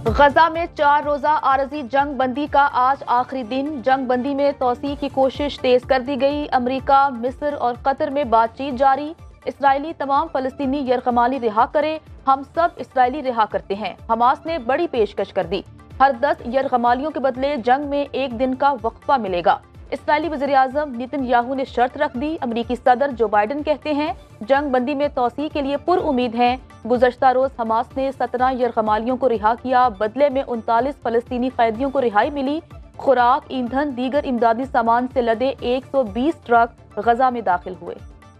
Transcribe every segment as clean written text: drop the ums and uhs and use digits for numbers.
गजा में 4 रोजा आरजी जंग बंदी का आज आखिरी दिन। जंग बंदी में तोसी की कोशिश तेज कर दी गई। अमरीका, मिस्र और कतर में बातचीत जारी। इसराइली तमाम फलस्तीनी यरगमाली रिहा करे। हम सब इसराइली रिहा करते हैं। हमास ने बड़ी पेशकश कर दी। हर 10 यरगमालियों के बदले जंग में 1 दिन का वक्फा मिलेगा। इसराइली वज़ीर आज़म नेतन्याहू ने शर्त रख दी। अमरीकी सदर जो बाइडन कहते हैं जंग बंदी में तोसी के लिए पुर उम्मीद हैं। गुज़श्ता रोज हमास ने 17 यरगमालियों को रिहा किया। बदले में 39 फलस्तीनी कैदियों को रिहाई मिली। खुराक, ईंधन, दीगर इमदादी सामान से लदे 120 ट्रक गजा में दाखिल हुए।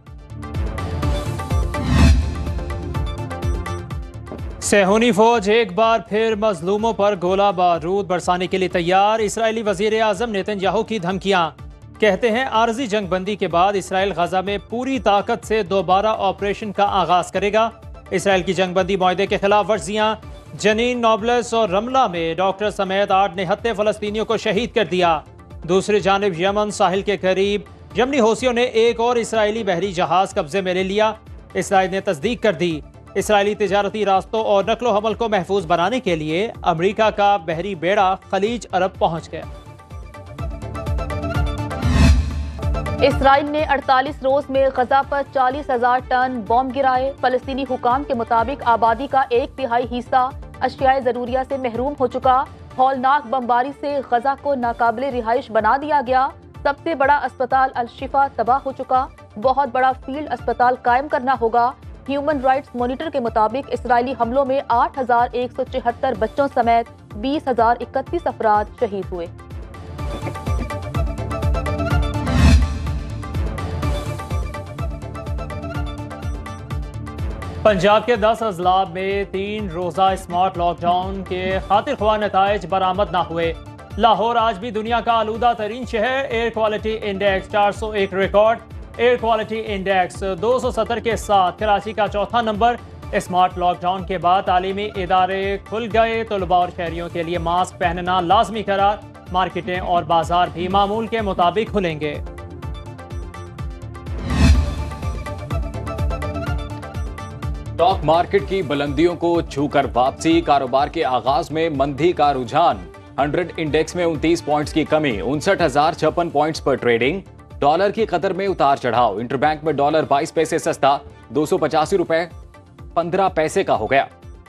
सेहूनी फौज एक बार फिर मजलूमों पर गोला बारूद बरसाने के लिए तैयार। इसराइली वजीर आजम नेतन्याहू की धमकियां। कहते हैं आरजी जंग बंदी के बाद इसराइल गजा में पूरी ताकत से दोबारा ऑपरेशन का आगाज करेगा। इसराइल की जंग बंदी मुआहदे के खिलाफ वर्जियां। जनीन, नॉबलस और रमला में डॉक्टर समेत 8 निहत्ते फलस्तीनियों को शहीद कर दिया। दूसरी जानिब यमन साहिल के करीब यमनी हौसियों ने एक और इसराइली बहरी जहाज कब्जे में ले लिया। इसराइल ने तस्दीक कर दी। इसराइली तिजारती रास्तों और नकलो हमल को महफूज बनाने के लिए अमरीका का बहरी बेड़ा खलीज अरब पहुंच गया। इसराइल ने 48 रोज में गजा पर 40,000 टन बॉम्ब गिराए। फलस्तीनी हुकाम के मुताबिक आबादी का 1/3 हिस्सा अशियाए जरूरिया से महरूम हो चुका। हौलनाक बमबारी से गजा को नाकाबिले रिहाइश बना दिया गया। सबसे बड़ा अस्पताल अल शिफा तबाह हो चुका। बहुत बड़ा फील्ड अस्पताल कायम करना होगा। ह्यूमन राइट्स मॉनिटर के मुताबिक इसराइली हमलों में 8,174 बच्चों समेत 20,031 अफराद शहीद हुए। पंजाब के 10 अजला में 3 रोजा स्मार्ट लॉकडाउन के खातिर ख्वाह नताइज बरामद न हुए। लाहौर आज भी दुनिया का आलूदा तरीन शहर। Air quality index 401 record. Air quality index 270 के साथ कराची का चौथा नंबर। स्मार्ट लॉकडाउन के बाद तालीमी इदारे खुल गए। तलबा और शहरियों के लिए मास्क पहनना लाजमी करार। मार्केटें और बाजार भी मामूल के मुताबिक खुलेंगे। स्टॉक मार्केट की बुलंदियों को छूकर वापसी। कारोबार के आगाज में मंदी का रुझान। 100 इंडेक्स में 29 पॉइंट्स की कमी। 59,056 पॉइंट्स पर ट्रेडिंग। डॉलर की कदर में उतार चढ़ाव। इंटरबैंक में डॉलर 22 पैसे सस्ता 285 रुपए 15 पैसे का हो गया।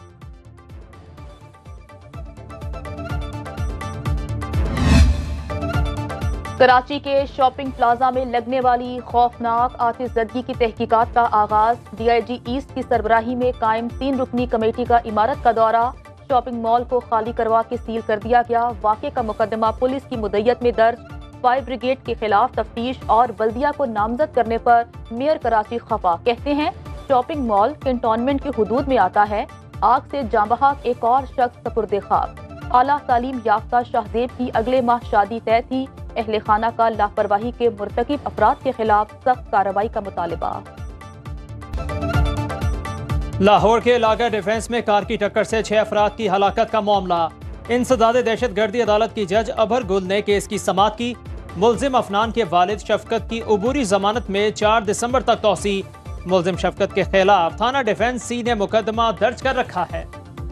कराची के शॉपिंग प्लाजा में लगने वाली खौफनाक आतिशज़दगी की तहकीकात का आगाज। DIG ईस्ट की सरबराही में कायम 3 रुकनी कमेटी का इमारत का दौरा। शॉपिंग मॉल को खाली करवा के सील कर दिया गया। वाक़े का मुकदमा पुलिस की मुद्दत में दर्ज। फायर ब्रिगेड के खिलाफ तफ्तीश और बल्दिया को नामजद करने पर मेयर कराची खफा। कहते हैं शॉपिंग मॉल कैंटोनमेंट की हुदूद में आता है। आग से जांबहक एक और शख्स सपुर्दे खाक। आला तालीम याफ्ता शाहजेब की अगले माह शादी तय थी। अहले खाना का लापरवाही के मुर्तकिब अफराद के खिलाफ सख्त कार्रवाई का मुतालबा। लाहौर के इलाका डिफेंस में कार की टक्कर से 6 अफराद की हलाकत का मामला। इंसदादे दहशतगर्दी अदालत की जज अभर गुल ने केस की समाअत की। मुल्जिम अफनान के वालिद शफकत की उबूरी जमानत में 4 दिसंबर तक तौसी। मुल्जिम शफकत के खिलाफ थाना डिफेंस सी ने मुकदमा दर्ज कर रखा है।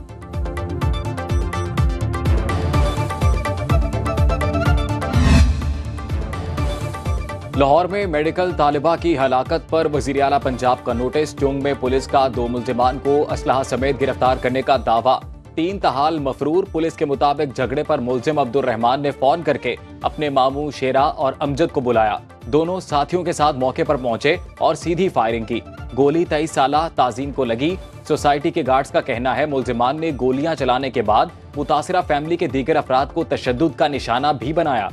लाहौर में मेडिकल तालिबा की हलाकत पर वजीर आला पंजाब का नोटिस। चुंग में पुलिस का 2 मुल्जिमान को असलहा समेत गिरफ्तार करने का दावा। 3 तहाल मफरूर। पुलिस के मुताबिक झगड़े पर मुल्जिम अब्दुल रहमान ने फोन करके अपने मामू शेरा और अमजद को बुलाया। दोनों साथियों के साथ मौके पर पहुंचे और सीधी फायरिंग की। गोली 23 साला ताजीम को लगी। सोसाइटी के गार्ड्स का कहना है मुल्जिमान ने गोलियां चलाने के बाद मुतासिरा फैमिली के दीगर अफराद को तशद्दुद का निशाना भी बनाया।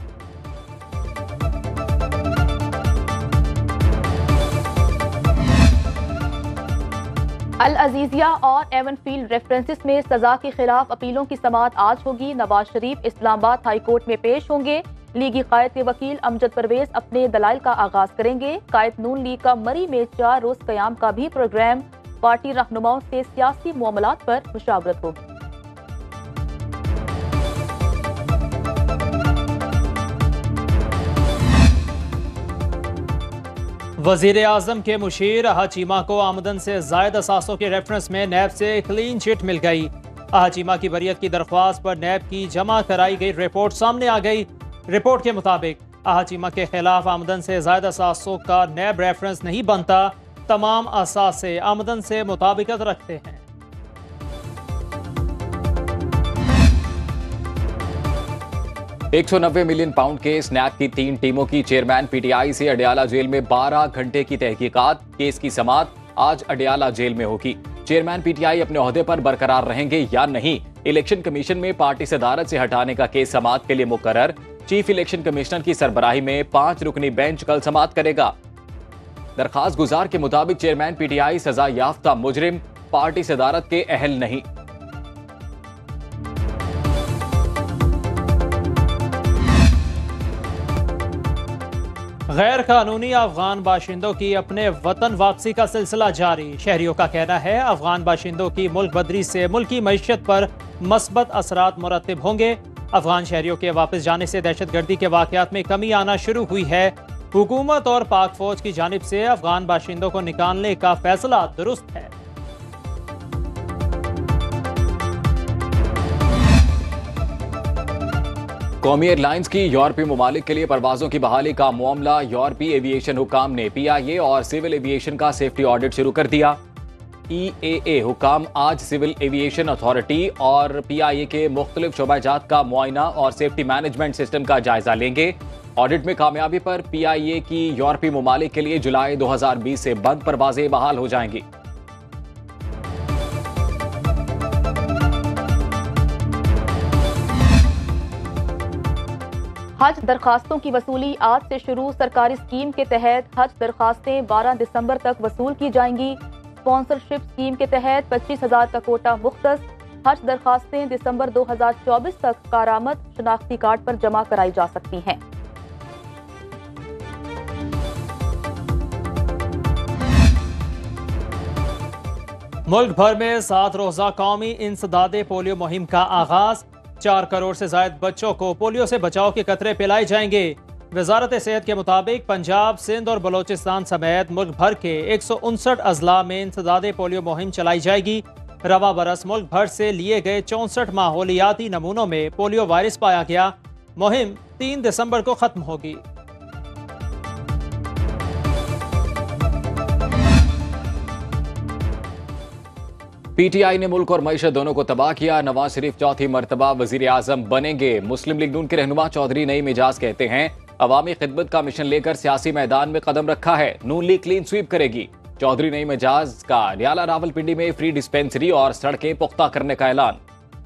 अल अजीजिया और एवनफील्ड रेफरेंसेस में सजा के खिलाफ अपीलों की समाअत आज होगी। नवाज शरीफ इस्लामाबाद हाई कोर्ट में पेश होंगे। लीगी कायद के वकील अमजद परवेज अपने दलाइल का आगाज करेंगे। कायद नून लीग का मरी में 4 रोज कयाम का भी प्रोग्राम। पार्टी रहनुमाओं से सियासी मामलात पर मुशावरत होगी। वजीर आजम के मुशीर हाचीमा को आमदन से जायद असासों के रेफरेंस में नैब से क्लीन चिट मिल गई। आहा की बरियत की दरख्वास्त पर नैब की जमा कराई गई रिपोर्ट सामने आ गई। रिपोर्ट के मुताबिक आहा के खिलाफ आमदन से ज्यादा 700 का नैब रेफरेंस नहीं बनता। तमाम असासे आमदन से मुताबिकत रखते हैं। £190 मिलियन के स्नैक की 3 टीमों की चेयरमैन पीटीआई से अडयाला जेल में 12 घंटे की तहकीकात। केस की समाअत आज अडयाला जेल में होगी। चेयरमैन पीटीआई अपने ओहदे पर बरकरार रहेंगे या नहीं, इलेक्शन कमीशन में पार्टी सदारत से हटाने का केस समाअत के लिए मुकर्रर। चीफ इलेक्शन कमिश्नर की सरबराही में 5 रुकनी बेंच कल समाअत करेगा। दरखास्त गुजार के मुताबिक चेयरमैन पीटीआई सजा याफ्ता मुजरिम, पार्टी सदारत के अहल नहीं। गैर कानूनी अफगान बाशिंदों की अपने वतन वापसी का सिलसिला जारी। शहरियों का कहना है अफगान बाशिंदों की मुल्क बदरी से मुल्की मईशत पर मस्बत असरात मुरतब होंगे। अफगान शहरियों के वापस जाने से दहशतगर्दी के वाकयात में कमी आना शुरू हुई है। हुकूमत और पाक फौज की जानिब से अफगान बाशिंदों को निकालने का फैसला दुरुस्त है। कौमी एयरलाइंस की यूरोपीय ममालिक के लिए परवाजों की बहाली का मामला। यूरोपीय एविएशन हुकाम ने पीआईए और सिविल एविएशन का सेफ्टी ऑडिट शुरू कर दिया। ईएए हुकाम आज सिविल एविएशन अथॉरिटी और पीआईए के मुख्तलिफ शोबाजात का मुआयना और सेफ्टी मैनेजमेंट सिस्टम का जायजा लेंगे। ऑडिट में कामयाबी पर पीआईए की यूरोपीय ममालिक के लिए जुलाई 2020 से बंद परवाजें बहाल हो जाएंगी। हज दरखास्तों की वसूली आज से शुरू। सरकारी स्कीम के तहत हज दरखास्तें 12 दिसंबर तक वसूल की जाएंगी। स्पॉन्सरशिप स्कीम के तहत 25,000 का कोटा मुख्तस। हज दरखास्तें दिसंबर 2024 तक कारामद शनाख्ती कार्ड पर जमा कराई जा सकती हैं। मुल्क भर में 7 रोजा कौमी इंसदादे पोलियो मुहिम का आगाज। 4 करोड़ से ज्यादा बच्चों को पोलियो से बचाव के कतरे पिलाए जाएंगे। वजारत सेहत के मुताबिक पंजाब, सिंध और बलोचिस्तान समेत मुल्क भर के 159 अजला में इंसदादे पोलियो मुहिम चलाई जाएगी। रवा बरस मुल्क भर से लिए गए 64 माहौलियाती नमूनों में पोलियो वायरस पाया गया। मुहिम 3 दिसंबर को खत्म होगी। पीटीआई ने मुल्क और मईशत दोनों को तबाह किया। नवाज शरीफ चौथी मरतबा वजीर आजम बनेंगे। मुस्लिम लीग नून के रहनुमा चौधरी नईम एजाज कहते हैं अवामी खिदमत का मिशन लेकर सियासी मैदान में कदम रखा है। नून लीग क्लीन स्वीप करेगी। चौधरी नईम एजाज का नियाला रावलपिंडी में फ्री डिस्पेंसरी और सड़कें पुख्ता करने का ऐलान।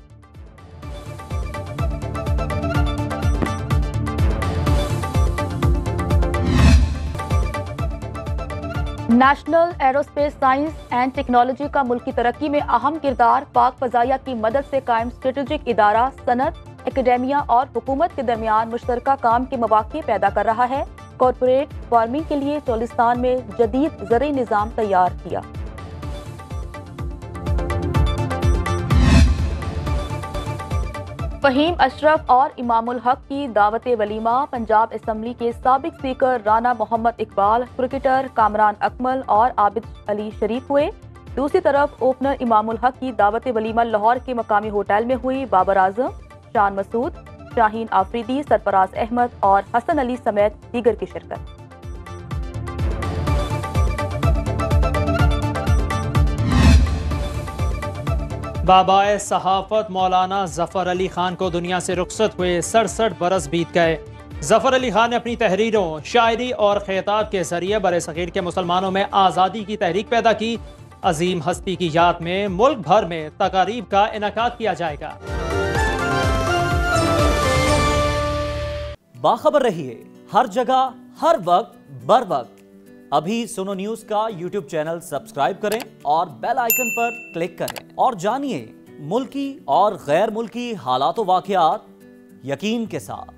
National aerospace science and technology का मुल्क की तरक्की में अहम किरदार। पाक फजाइया की मदद से कायम स्ट्रेटेजिक इदारा सनत, एकेडेमिया और हुकूमत के दरमियान मुश्तरका काम के मौके पैदा कर रहा है। कॉरपोरेट फार्मिंग के लिए चोलिस्तान में जदीद ज़रई निज़ाम तैयार किया। फहीम अशरफ और इमामुल हक की दावत वलीमा। पंजाब असम्बली के साबिक स्पीकर राना मोहम्मद इकबाल, क्रिकेटर कामरान अकमल और आबिद अली शरीक हुए। दूसरी तरफ ओपनर इमामुल हक की दावत वलीमा लाहौर के मकामी होटल में हुई। बाबर आजम, शान मसूद, शाहीन आफरीदी, सरफराज अहमद और हसन अली समेत दीगर की शिरकत। बाबाए सहाफत मौलाना जफर अली खान को दुनिया से रुखसत हुए 67 बरस बीत गए। जफर अली खान ने अपनी तहरीरों, शायरी और खिताब के जरिए बरे-सगीर के मुसलमानों में आज़ादी की तहरीक पैदा की। अजीम हस्ती की याद में मुल्क भर में तकारीब का इनेकाद किया जाएगा। बाखबर रहिए हर जगह हर वक्त बर वक्त। अभी सुनो न्यूज का यूट्यूब चैनल सब्सक्राइब करें और बेल आइकन पर क्लिक करें और जानिए मुल्की और गैर मुल्की हालात व वाक़यात यकीन के साथ।